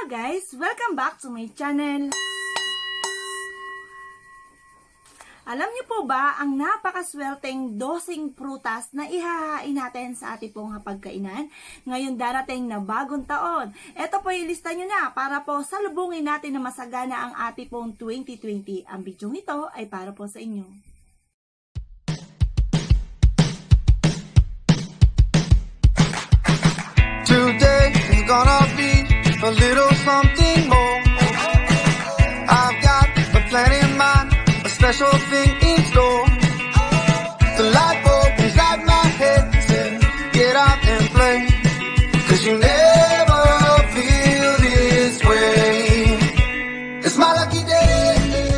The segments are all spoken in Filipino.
guys! Welcome back to my channel! Alam niyo po ba ang napakaswerteng dosing prutas na ihahain natin sa ating pong hapagkainan ngayon darating na bagong taon? Ito po ilista nyo na para po salubungin natin na masagana ang ating pong 2020. Ang video ito ay para po sa inyo. Today is gonna be a little something more. I've got a plan in mind, a special thing in store. The light bulb inside my head said, get out and play, 'cause you never feel this way. It's my lucky day.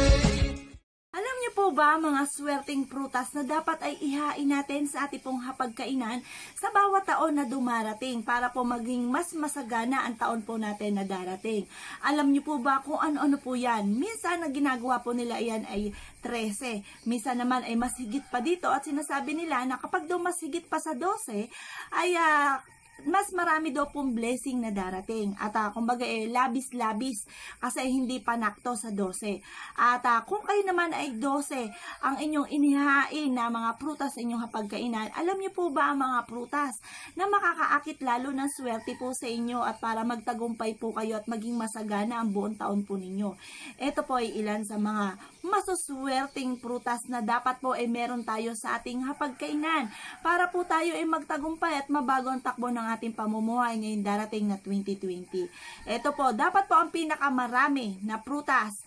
Alam niyo po ba mga swerteng prutas na dapat ay ihain natin sa ating pong hapagkainan sa bawat taon na dumarating para po maging mas masagana ang taon po natin na darating? Alam niyo po ba kung ano-ano po yan? Minsan na ginagawa po nila yan ay 13. Minsan naman ay mas higit pa dito at sinasabi nila na kapag daw mas higit pa sa 12 ay mas marami daw pong blessing na darating. At kumbaga labis-labis kasi hindi pa nakto sa 12. At kung kayo naman ay 12 ang inyong inihain na mga prutas sa inyong hapagkainan, alam niyo po ba ang mga prutas na makakaakit lalo ng swerte po sa inyo at para magtagumpay po kayo at maging masagana ang buong taon po ninyo? Ito po ay ilan sa mga masuswerteng prutas na dapat po ay meron tayo sa ating hapagkainan para po tayo ay magtagumpay at mabago ang takbo ng ating pamumuhay ngayon darating na 2020. Ito po, dapat po ang pinakamarami na prutas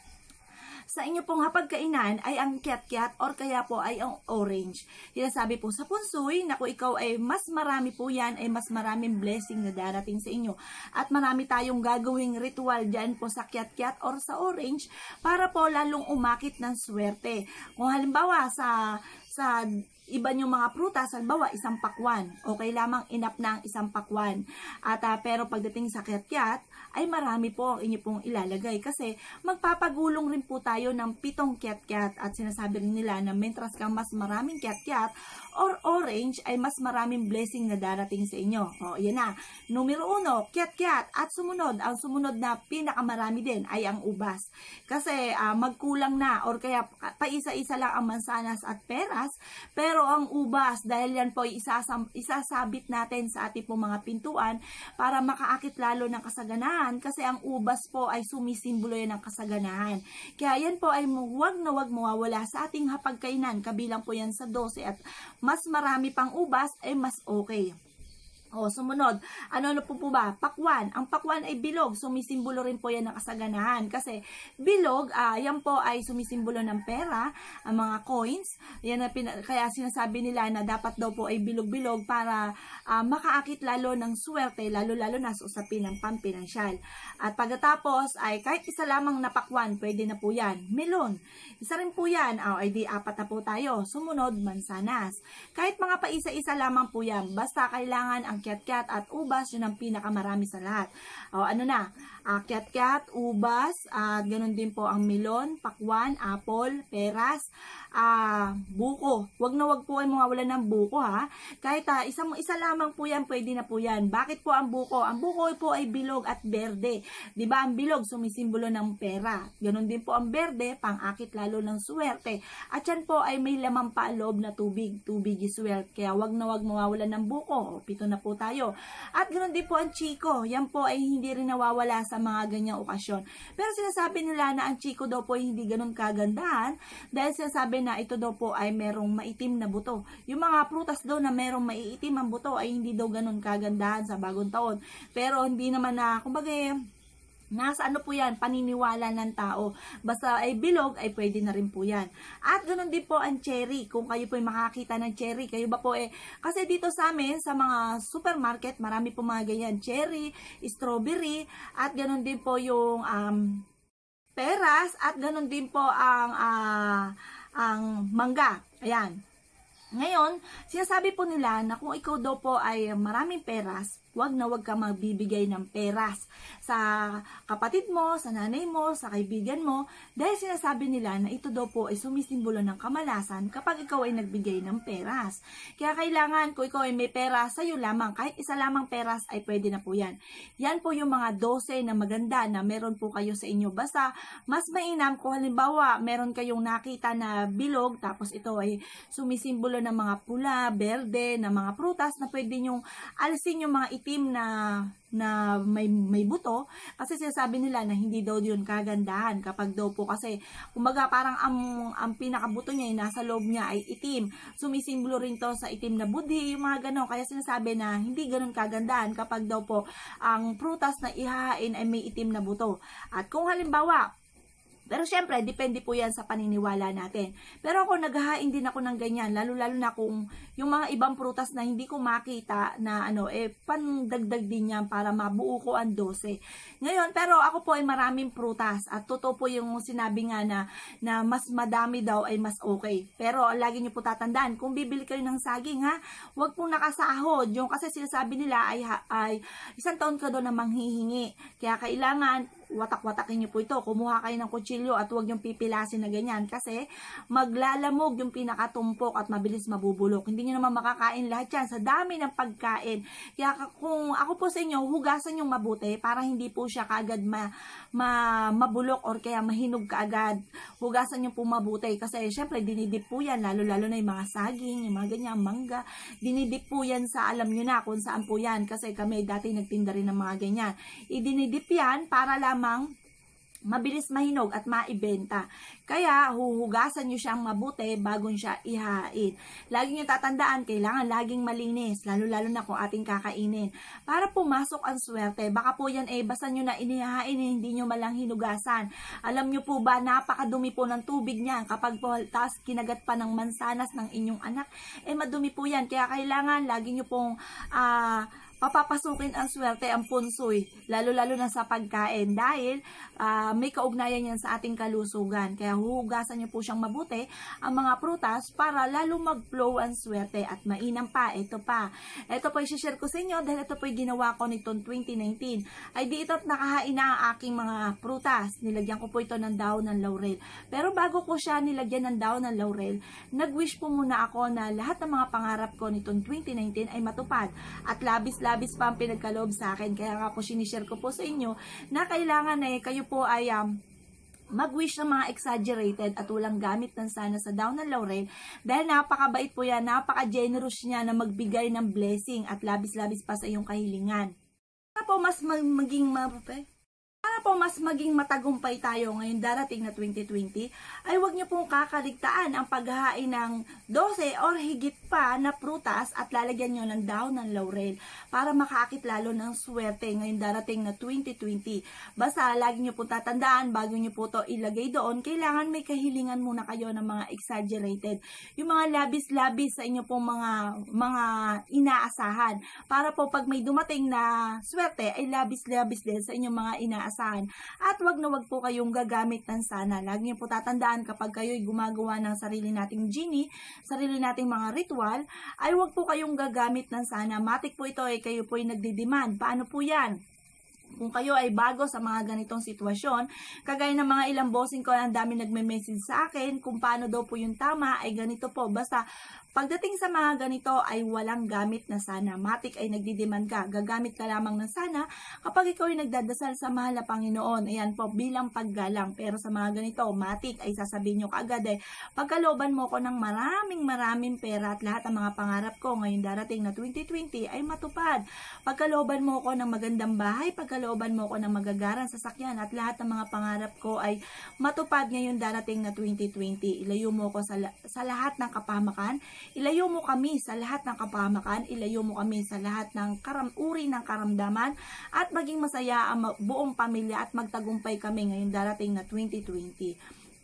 sa inyo pong hapagkainan ay ang kiat-kiat or kaya po ay ang orange. Sinasabi po sa punsoy na kung ikaw ay mas marami po yan ay mas maraming blessing na darating sa inyo. At marami tayong gagawing ritual dyan po sa kiat-kiat or sa orange para po lalong umakit ng swerte. Kung halimbawa sa iba yung mga prutas, halimbawa isang pakwan, okay lamang enough na ang isang pakwan. At pero pagdating sa kiat-kiat, ay marami po ang inyo pong ilalagay kasi magpapagulong rin po tayo ng 7 kiat-kiat at sinasabi rin nila na mentras kang mas maraming kiat-kiat or orange ay mas maraming blessing na darating sa inyo. O, yan na. Numero 1, kiat-kiat. At sumunod, ang sumunod na pinakamarami din ay ang ubas. Kasi magkulang na or kaya paisa-isa lang ang mansanas at peras, pero ang ubas, dahil yan po ay isasabit natin sa ating po mga pintuan para makaakit lalo ng kasaganahan kasi ang ubas po ay sumisimbolo yan ng kasaganahan. Kaya yan po ay huwag na huwag mawawala sa ating hapagkainan. Kabilang po yan sa 12 at mas marami pang ubas ay mas okay. O, sumunod, ano po ba? Pakwan. Ang pakwan ay bilog. Sumisimbolo rin po yan ng kasaganahan. Kasi bilog, yan po ay sumisimbolo ng pera, ang mga coins. Yan kaya sinasabi nila na dapat daw po ay bilog-bilog para makaakit lalo ng swerte, lalo-lalo na sa usapin ng pampinansyal. At pagkatapos ay kahit isa lamang na pakwan, pwede na po yan. Melon. Isa rin po yan. Ay di 4 na po tayo. Sumunod, mansanas. Kahit mga paisa-isa lamang po yan. Basta kailangan ang kiat-kiat at ubas, yun ang pinakamarami sa lahat. O, ano na? Kiat-kiat, ubas, at ganun din po ang melon, pakwan, apple, peras, buko. Wag na wag po ay mawawala ng buko ha. Kahit isa lamang po yan, pwede na po yan. Bakit po ang buko? Ang buko po ay bilog at berde. Diba ang bilog sumisimbolo ng pera. Ganun din po ang berde, pang-akit lalo ng swerte. At yan po ay may laman pa loob na tubig. Tubig is wealth. Kaya wag na wag mawawala ng buko. O, 7 na po tayo. At ganoon din po ang chiko. Yan po ay hindi rin nawawala sa mga ganyang okasyon. Pero sinasabi nila na ang chiko daw po ay hindi ganun kagandahan dahil sinasabi na ito daw po ay merong maitim na buto. Yung mga prutas daw na merong maiitim ang buto ay hindi daw ganun kagandahan sa bagong taon. Pero hindi naman na, kumbaga, nasa ano po yan, paniniwala ng tao. Basta ay bilog, ay pwede na rin po yan. At ganoon din po ang cherry. Kung kayo po ay makakita ng cherry, kayo ba po kasi dito sa amin, sa mga supermarket, marami po mga ganyan. Cherry, strawberry, at ganoon din po yung peras, at ganoon din po ang mangga. Ayan. Ngayon, sinasabi po nila na kung ikaw daw po ay maraming peras, wag na wag ka magbibigay ng peras sa kapatid mo, sa nanay mo, sa kaibigan mo, dahil sinasabi nila na ito daw po ay sumisimbolo ng kamalasan kapag ikaw ay nagbigay ng peras. Kaya kailangan kung ikaw ay may pera, sa'yo lamang, kahit isa lamang peras ay pwede na po yan. Yan po yung mga 12 na maganda na meron po kayo sa inyo. Basta mas mainam kung halimbawa meron kayong nakita na bilog, tapos ito ay sumisimbolo ng mga pula, berde, na mga prutas na pwede nyong alisin yung mga itim na may buto, kasi sinasabi nila na hindi daw yun kagandahan kapag daw po kasi kumbaga parang ang pinakabuto niya ay nasa loob niya ay itim, sumisimbolo rin to sa itim na budhi, yung mga ganon. Kaya sinasabi na hindi ganon kagandahan kapag daw po ang prutas na ihahain ay may itim na buto. At kung halimbawa, pero syempre, depende po yan sa paniniwala natin. Pero ako, naghahain din ako ng ganyan, lalo-lalo na kung yung mga ibang prutas na hindi ko makita na pandagdag din yan para mabuo ko ang 12. Ngayon, pero ako po ay maraming prutas at totoo po yung sinabi nga na mas madami daw ay mas okay. Pero lagi nyo po tatandaan, kung bibili kayo ng saging ha, wag pong nakasahod. Yung kasi sinasabi nila ay isang taon ka doon na manghihingi. Kaya kailangan watak-watakin nyo po ito. Kumuha kayo ng kutsilyo at huwag yung pipilasin na ganyan kasi maglalamog yung pinakatumpok at mabilis mabubulok. Hindi nyo naman makakain lahat yan sa dami ng pagkain. Kaya kung ako po sa inyo, hugasan yung mabuti para hindi po siya kaagad mabulok or kaya mahinog kaagad. Hugasan nyo po mabuti kasi syempre dinidip po yan, lalo-lalo na yung mga saging, yung mga ganyan, mangga. Dinidip po yan sa alam nyo na kung saan po yan kasi kami dati nagtinda rin ng mga ganyan. Idinidip yan para lamang mabilis mahinog at maibenta. Kaya, huhugasan nyo siyang mabuti bago siya ihain. Lagi nyo tatandaan, kailangan laging malinis, lalo-lalo na kung ating kakainin. Para pumasok ang swerte, baka po yan basta nyo na inihain, hindi nyo malang hinugasan. Alam nyo po ba, napakadumi po ng tubig niyan. Kapag po, taas kinagat pa ng mansanas ng inyong anak, madumi po yan. Kaya kailangan, lagi nyo pong papapasukin ang swerte, ang punsoy, lalo-lalo na sa pagkain dahil may kaugnayan yan sa ating kalusugan. Kaya huhugasan nyo po siyang mabuti ang mga prutas para lalo mag-flow ang swerte at mainam pa. Ito po i-share ko sa inyo dahil ito po ginawa ko nitong 2019. Ay di ito't nakahain na ang aking mga prutas. Nilagyan ko po ito ng daon ng laurel. Pero bago ko siya nilagyan ng daon ng laurel, nag-wish po muna ako na lahat ng mga pangarap ko nitong 2019 ay matupad at labis pa ang pinagkaloob sa akin. Kaya nga po sinishare ko po sa inyo na kailangan kayo po ay mag-wish ng mga exaggerated at walang gamit ng sana sa daon ng laurel dahil napakabait po yan, napaka-generous niya na magbigay ng blessing at labis-labis pa sa iyong kahilingan. Para po mas maging matagumpay tayo ngayon darating na 2020, ay huwag niyo pong kakaligtaan ang paghahain ng 12 or higit pa na prutas at lalagyan niyo ng daon ng laurel para makaakit lalo ng swerte ngayon darating na 2020. Basta lagi niyo po tatandaan, bago niyo po to ilagay doon, kailangan may kahilingan muna kayo ng mga exaggerated. Yung mga labis-labis sa inyo pong mga inaasahan. Para po pag may dumating na swerte, ay labis-labis din sa inyong mga inaasahan. At wag na wag po kayong gagamit ng sana. Lagi niyo po tatandaan kapag kayo'y gumagawa ng sarili nating genie, sarili nating mga ritual, ay wag po kayong gagamit ng sana. Matik po ito kayo po ay nagdidemand. Paano po yan? Kung kayo ay bago sa mga ganitong sitwasyon, kagaya ng mga ilang bossing ko, ang dami nagme-message sa akin kung paano daw po yung tama, ay ganito po. Basta pagdating sa mga ganito ay walang gamit na sana. Matik ay nagdidemand ka. Gagamit ka lamang ng sana kapag ikaw ay nagdadasal sa mahal na Panginoon. Ayan po, bilang paggalang. Pero sa mga ganito, matik ay sasabihin nyo kaagad pagkalooban mo ko ng maraming pera at lahat ng mga pangarap ko ngayon darating na 2020 ay matupad. Pagkalooban mo ko ng magandang bahay, pagkalooban mo ko ng magagarang sasakyan at lahat ng mga pangarap ko ay matupad ngayon darating na 2020. Ilayo mo ko sa lahat ng kapahamakan. Ilayo mo kami sa lahat ng kapahamakan, ilayo mo kami sa lahat ng uri ng karamdaman at maging masaya ang buong pamilya at magtagumpay kami ngayon darating na 2020.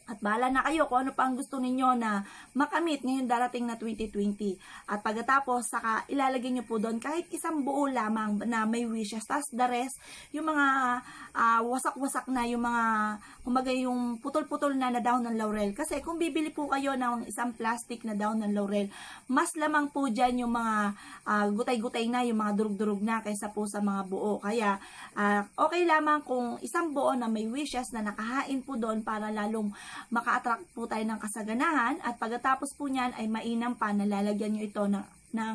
At bahala na kayo kung ano pa ang gusto ninyo na makamit ngayon darating na 2020. At pagkatapos, saka ilalagay nyo po doon kahit isang buo lamang na may wishes. Tapos the rest, yung mga wasak-wasak na, yung mga, kumbaga yung putol-putol na daon ng laurel. Kasi kung bibili po kayo ng isang plastic na daon ng laurel, mas lamang po dyan yung mga gutay-gutay na, yung mga durug-durug na kaysa po sa mga buo. Kaya, okay lamang kung isang buo na may wishes na nakahain po doon para lalong maka-attract po tayo ng kasaganahan. At pagkatapos po niyan ay mainam pa na lalagyan nyo ito ng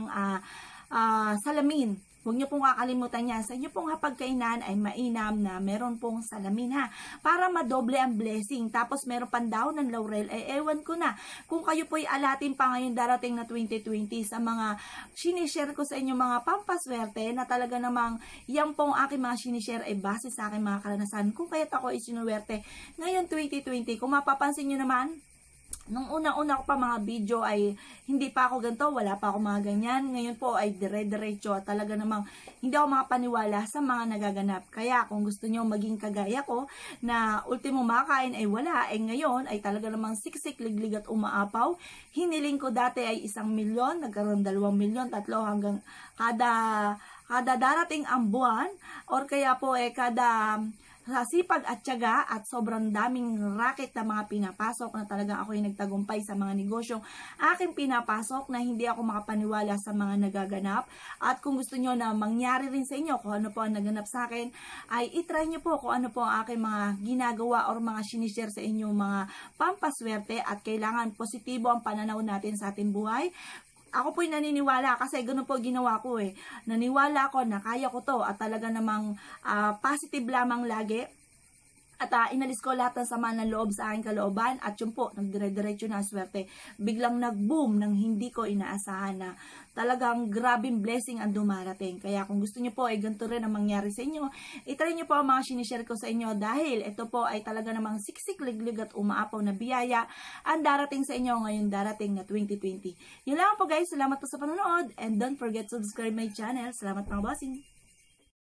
salamin. Huwag nyo pong kakalimutan yan. Sa inyo pong hapagkainan ay mainam na meron pong salamin ha. Para madoble ang blessing. Tapos meron pang daon ng laurel. Ewan ko na. Kung kayo po'y alatin pa ngayon darating na 2020 sa mga sinishare ko sa inyo mga pampaswerte na talaga namang yan pong aking mga sinishare ay base sa aking mga karanasan. Kung kaya't ako ay sinuwerte ngayon 2020. Kung mapapansin nyo naman, nung una-una ko pa mga video ay hindi pa ako ganito, wala pa ako mga ganyan. Ngayon po ay dire-diretso at talaga namang hindi ako makapaniwala sa mga nagaganap. Kaya kung gusto nyo maging kagaya ko na ultimo makain ay wala, ay ngayon ay talaga namang siksik, liglig at umaapaw. Hiniling ko dati ay 1 milyon, nagkaroon 2 milyon, 3 hanggang kada darating ang buwan or kaya po kada sa sipag at tiyaga at sobrang daming racket na mga pinapasok na talagang ako yung nagtagumpay sa mga negosyong aking pinapasok na hindi ako makapaniwala sa mga nagaganap. At kung gusto nyo na mangyari rin sa inyo kung ano po ang naganap sa akin, ay itry nyo po kung ano po ang aking mga ginagawa or mga sinishare sa inyo mga pampaswerte at kailangan positibo ang pananaw natin sa ating buhay. Ako po'y naniniwala kasi gano'n po ginawa ko eh. Naniwala ako na kaya ko to at talaga namang positive lamang lagi. At inalis ko lahat ng sama ng loob sa aking kalooban at yun po, nagdire-diretso na ang swerte. Biglang nag-boom nang hindi ko inaasahan na talagang grabing blessing ang dumarating. Kaya kung gusto nyo po ay ganito rin ang mangyari sa inyo, itry nyo po ang mga sinishare ko sa inyo dahil ito po ay talaga namang siksik, liglig at umaapaw na biyaya ang darating sa inyo ngayon darating na 2020. Yun lang po guys, salamat po sa panonood and don't forget to subscribe my channel. Salamat mga bossing!